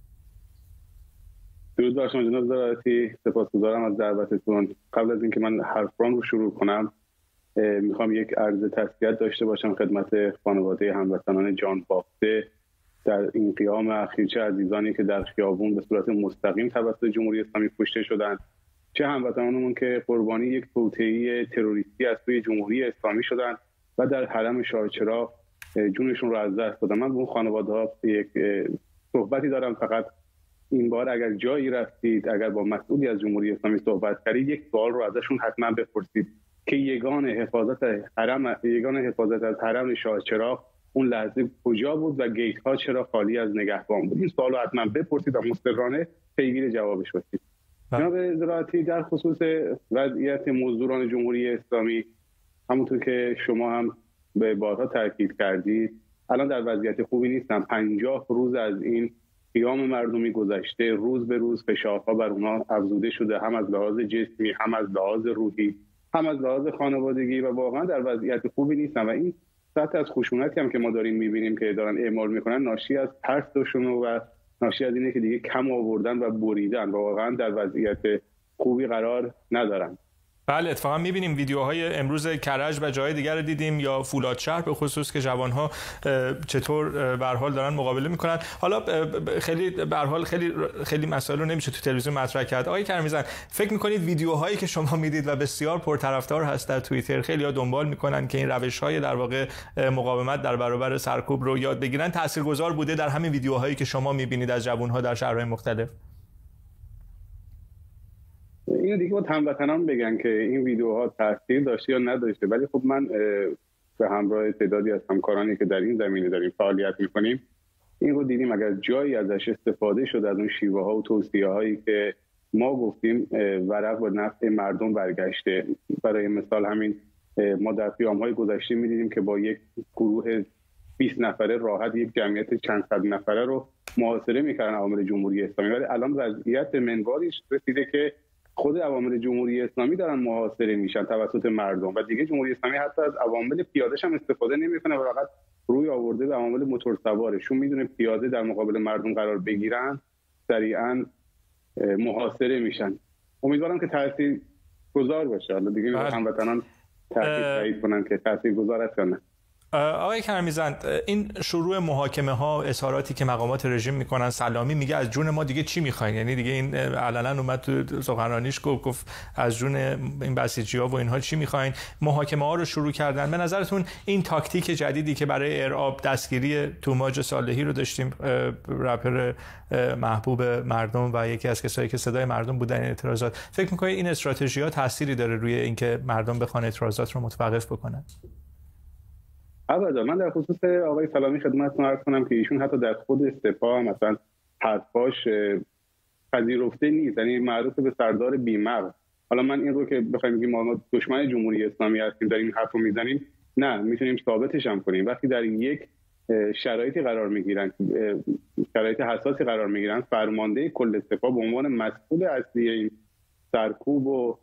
درود بر شما جناب زراعتی، سپاسگزارم از دعوتتون. قبل از اینکه من حرفم رو شروع کنم میخوام یک عرض تسلیت داشته باشم خدمت خانواده هموطنان جان باخته در این قیام اخیر، چه عزیزانی که در خیابون به صورت مستقیم توسط جمهوری اسلامی کشته شدند، چه هموطنانمون که قربانی یک توطئه تروریستی از سوی جمهوری اسلامی شدند و در حرم شاهچراغ جونشون رو از دست دادن. من به اون خانواده‌ها یک صحبتی دارم. فقط این بار اگر جایی رفتید، اگر با مسئولی از جمهوری اسلامی صحبت کردید، یک سوال رو ازشون حتما بپرسید که یگان حفاظت از حرم شاهچراغ اون لحظه کجا بود و گیت ها چرا خالی از نگهبان بود. این سوال رو حتما بپرسید و مستقلانه پیگیر جوابش باشید. جناب زراعتی، در خصوص وضعیت مزدوران جمهوری اسلامی، همونطور که شما هم به بارها تاکید کردید، الان در وضعیت خوبی نیستن. 50 روز از این قیام مردمی گذشته، روز به روز فشارها بر اونها افزوده شده، هم از لحاظ جسمی، هم از لحاظ روحی، هم از لحاظ خانوادگی و واقعا در وضعیت خوبی نیستن و این سطح از خشونتی هم که ما داریم می‌بینیم که دارن اعمال میکنن ناشی از ترسشون و ناشی از اینه که دیگه کم آوردن و بریدن و واقعا در وضعیت خوبی قرار ندارن. بله اتفاقا می‌بینیم ویدیوهای امروز کرج و جای دیگر رو دیدیم، یا فولادشهر به خصوص که جوان‌ها چطور به هر حال دارن مقابله می‌کنن. حالا خیلی به هر حال خیلی مسائل رو نمیشه تو تلویزیون مطرح کرد. آقای کرمی زند، فکر می‌کنید ویدیوهایی که شما میدید و بسیار پرطرفدار هست در توییتر، خیلی‌ها دنبال می‌کنن که این روش‌های در واقع مقاومت در برابر سرکوب رو یاد بگیرن، تاثیرگذار بوده در همین ویدیوهایی که شما می‌بینید از جوان‌ها در شهرهای مختلف؟ اینو دیگه با هموطنان بگن که این ویدیوها تاثیر داشته یا نداشته، ولی خب من به همراه تعدادی از همکارانی که در این زمینه داریم فعالیت میکنیم این رو دیدیم. اگر جایی ازش استفاده شد از اون شیوه ها و توصیه هایی که ما گفتیم، ورق و نفع مردم برگشته. برای مثال همین ما در قیام های گذشته میدیدیم که با یک گروه 20 نفره راحت یک جمعیت چند صد نفره رو محاصره میکردن عوامل جمهوری اسلامی، ولی الان وضعیت به منوالی رسیده که خود عوامل جمهوری اسلامی دارن محاصره میشن توسط مردم و دیگه جمهوری اسلامی حتی از عوامل پیاده‌ش هم استفاده نمیکنه و فقط روی آورده به عوامل موتور سوارشون میدونه پیاده در مقابل مردم قرار بگیرن سریعا محاصره میشن. امیدوارم که تاثیرگذار باشه. حالا دیگه هموطنان تایید کنن که تاثیرگذار است یا نه. آقای کرمی‌زند، این شروع محاکمه ها، اظهاراتی که مقامات رژیم میکنن، سلامی میگه از جون ما دیگه چی میخواین؟ یعنی دیگه این علنا اومد تو سخنرانیش گفت از جون این بسیجی‌ها و اینها چی میخواین؟ محاکمه ها رو شروع کردن. به نظرتون این تاکتیک جدیدی که برای ارعاب دستگیری توماج صالحی رو داشتیم، رپر محبوب مردم و یکی از کسایی که صدای مردم بودن این اعتراضات، فکر میکنید این استراتژی‌ها تأثیری داره روی اینکه مردم بخوان اعتراضات رو متوقف بکنن؟ ابدا. من در خصوص آقای سلامی خدمتتون عرض کنم که ایشون حتی در خود سپاه مثلا حرفاش پذیرفته نیست، یعنی معروف به سردار بیمغز. حالا من این رو که بخوایم بگیم ما دشمن جمهوری اسلامی هستیم داریم این حرف رو میزنیم، نه، میتونیم ثابتش هم کنیم. وقتی در یک شرایطی قرار میگیرن، شرایط حساسی قرار میگیرن، فرمانده کل سپاه به عنوان مسئول اصلی این سرکوب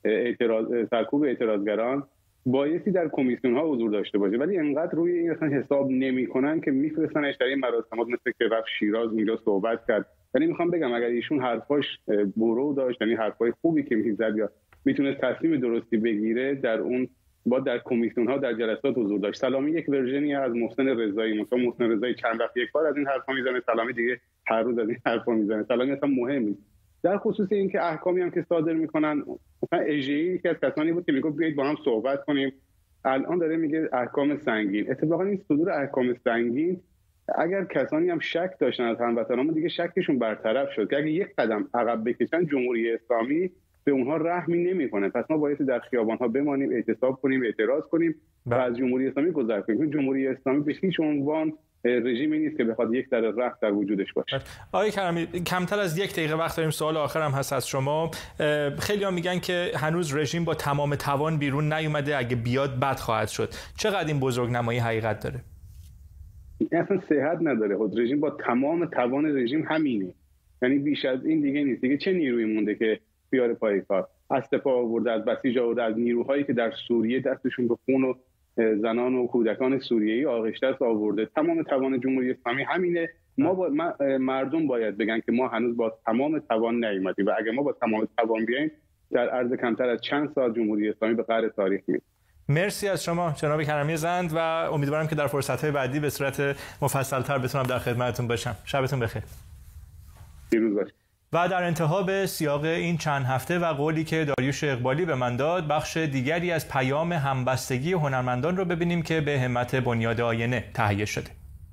اعتراضگران بایستی در کمیسیون ها حضور داشته باشه، ولی انقدر روی این اصلا حساب نمیکنن که میفرستنش در این مراسمات، مثل که رفت شیراز اونجا صحبت کرد. یعنی میخوام بگم اگر ایشون حرفاش برو داشت، یعنی حرفای خوبی که میزد یا میتونست تصمیم درستی بگیره، در اون با در کمیسیون ها در جلسات حضور داشت. سلامی یک ورژنی از محسن رضایی، مثلا محسن رضایی چند وقت یک بار از این حرفا میزنه، سلامی دیگه هر روز از این حرفا میزنه. سلامی اصلا مهم نیست. در خصوص اینکه احکامی هم که صادر میکنن، مثلا اژه‌ای که از کسانی بود که میگه بیایید با هم صحبت کنیم، الان داره میگه احکام سنگین. اتفاقا این صدور احکام سنگین، اگر کسانی هم شک داشتن از هموطنان، دیگه شکشون برطرف شد که اگه یک قدم عقب بکشن جمهوری اسلامی به اونها رحمی نمیکنه. پس ما باید در خیابان‌ها بمانیم، اعتصاب کنیم، اعتراض کنیم و از جمهوری اسلامی گذر کنیم. جمهوری اسلامی به هیچ عنوان رژیمی نیست که بخواد یک در رفت در وجودش باشه. آقای کرمی، کمتر از یک دقیقه وقت داریم. سوال آخرم هست از شما. خیلی‌ها میگن که هنوز رژیم با تمام توان بیرون نیومده، اگه بیاد بد خواهد شد. چقدر این بزرگنمایی حقیقت داره؟ اصلا صحت نداره. خود رژیم با تمام توان رژیم همینه، یعنی بیش از این دیگه نیست. دیگه چه نیرویی مونده که بیاره پای کار؟ از سپاه آورده، از بسیج آورده، از نیروهایی که در سوریه دستشون به خون و زنان و کودکان سوریه‌ای آغشته است آورده. تمام توان جمهوری اسلامی همینه. مردم باید بگن که ما هنوز با تمام توان نیومدیم و اگه ما با تمام توان بیایم در عرض کمتر از چند سال جمهوری اسلامی به قعر تاریخ میاد. مرسی از شما جناب کرمی‌زند و امیدوارم که در فرصت‌های بعدی به صورت مفصل‌تر بتونم در خدمتتون باشم. شبتون بخیر. پیروز باشید. و در انتها به سیاق این چند هفته و قولی که داریوش اقبالی به من داد، بخش دیگری از پیام همبستگی هنرمندان رو ببینیم که به همت بنیاد آینه تهیه شده.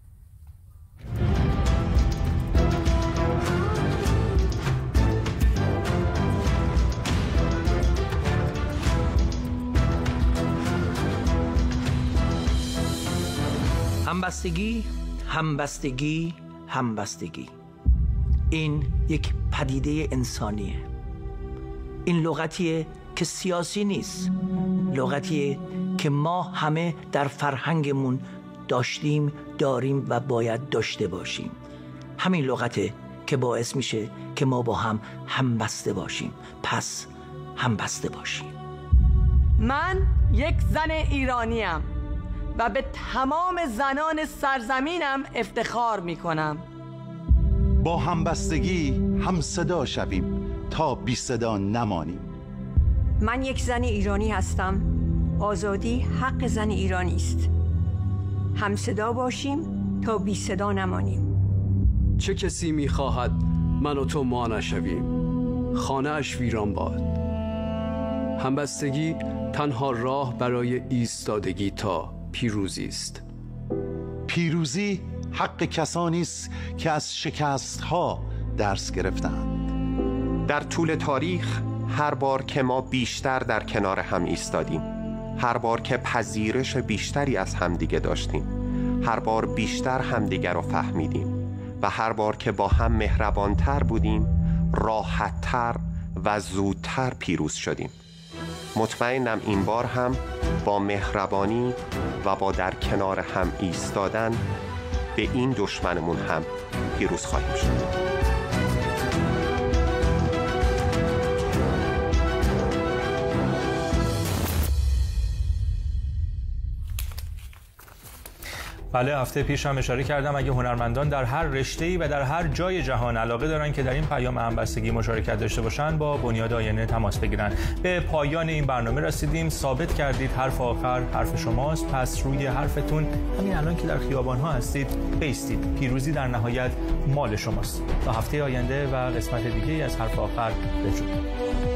همبستگی، همبستگی، همبستگی. این یک پدیده انسانیه. این لغتیه که سیاسی نیست، لغتیه که ما همه در فرهنگمون داشتیم، داریم و باید داشته باشیم. همین لغته که باعث میشه که ما با هم همبسته باشیم. پس همبسته باشیم. من یک زن ایرانیم و به تمام زنان سرزمینم افتخار میکنم. با همبستگی هم صدا شویم تا بی صدا نمانیم. من یک زن ایرانی هستم. آزادی حق زن ایرانی است. هم صدا باشیم تا بی صدا نمانیم. چه کسی میخواهد من و تو ما نشویم، خانه اش ویران باد. همبستگی تنها راه برای ایستادگی تا پیروزی است. پیروزی حق کسانی است که از شکست‌ها درس گرفتند. در طول تاریخ هر بار که ما بیشتر در کنار هم ایستادیم، هر بار که پذیرش بیشتری از همدیگه داشتیم، هر بار بیشتر همدیگه رو فهمیدیم و هر بار که با هم مهربانتر بودیم، راحتتر و زودتر پیروز شدیم. مطمئنم این بار هم با مهربانی و با در کنار هم ایستادن به این دشمنمون هم پیروز خواهیم شد. بله، هفته پیش هم اشاره کردم اگه هنرمندان در هر رشته‌ای و در هر جای جهان علاقه دارن که در این پیام همبستگی مشارکت داشته باشن، با بنیاد آینه تماس بگیرن. به پایان این برنامه رسیدیم. ثابت کردید حرف آخر حرف شماست، پس روی حرفتون همین الان که در خیابان‌ها هستید بایستید. پیروزی در نهایت مال شماست. تا هفته آینده و قسمت دیگه از حرف آخر بدرود.